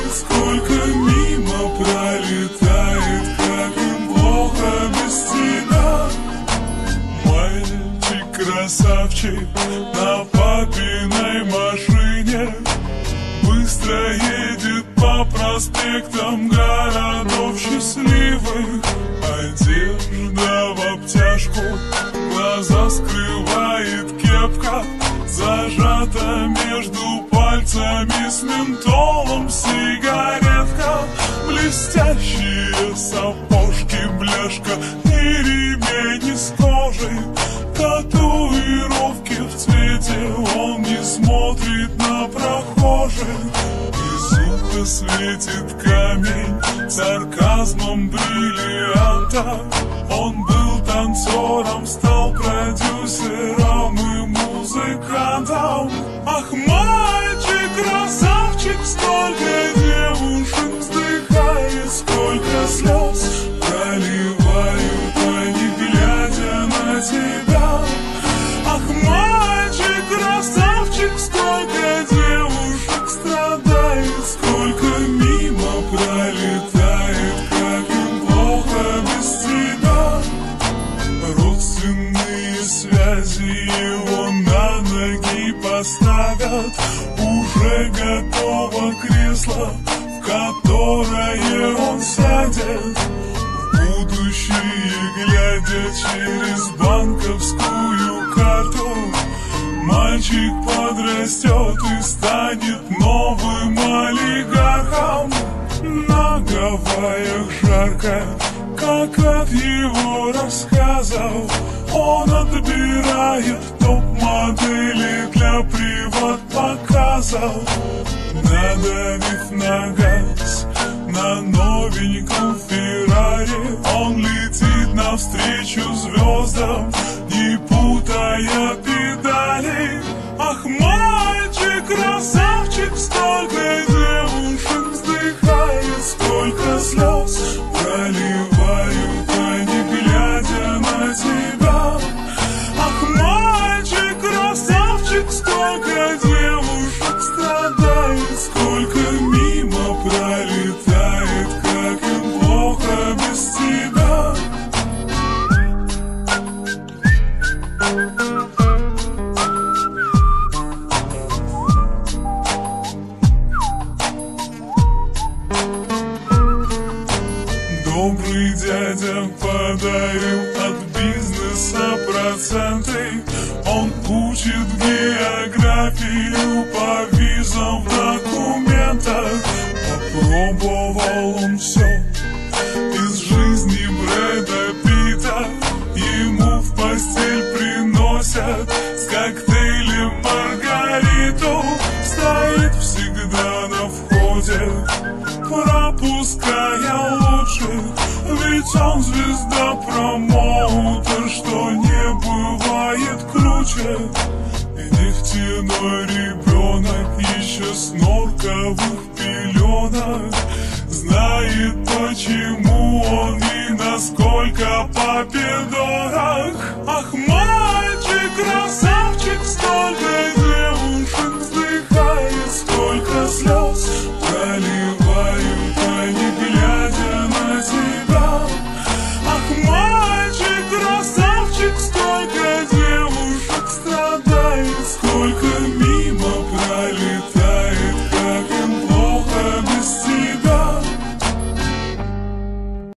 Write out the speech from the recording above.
сколько мимо пролетает, как им плохо без тебя. Мальчик-красавчик на папиной машине быстро едет по проспектам городов счастливых. Одежда в обтяжку, глаза скрывает кепка, зажата между пальцами с ментолом сигаретка. Блестящие сапожки, бляшка и ремень из кожи, татуировки в цвете, он не смотрит на прохожих. Из уха светит камень сарказмом бриллианта. Он был танцором, стал продюсером и музыкантом. Ах, мальчик, красавчик, сколько девушек вздыхает, сколько слез проливают они, глядя на тебя. Ах, мальчик, красавчик, сколько девушек страдает, сколько мимо пролетает, как им плохо без тебя. Родственные связи его на ноги поставят, уже готово кресло, в которое он сядет. В будущее глядя через банковскую карту, мальчик подрастет и станет новым олигархом. На Гавайях жарко, как от его рассказов, он отбирает топ-модели для приват-показов. Надавив на газ на новеньком Феррари, он летит навстречу звездам, не путая педали. Ах, мальчик, красавчик, столько девушек вздыхает, сколько слез проливают они, глядя на тебя. Ах, мальчик, красавчик, сколько девушек страдает, сколько мимо пролетает, как им плохо без тебя. Добрый дядя подарил от бизнеса проценты. Он учит географию по визам в документах. Попробовал он все из жизни Брэда Питта. Ему в постель приносят с коктейлем Маргариту. Стоит всегда на входе, пропуская лучших, ведь он звезда-промоутер, что не бывает круче. И нефтяной ребенок еще с норковых пеленок знает, почему он и насколько папе дорог. Ах, мальчик, красавчик, столько девушек вздыхает, сколько слез проливают они, глядя на тебя. Ах, мальчик, красавчик, сколько девушек страдает, сколько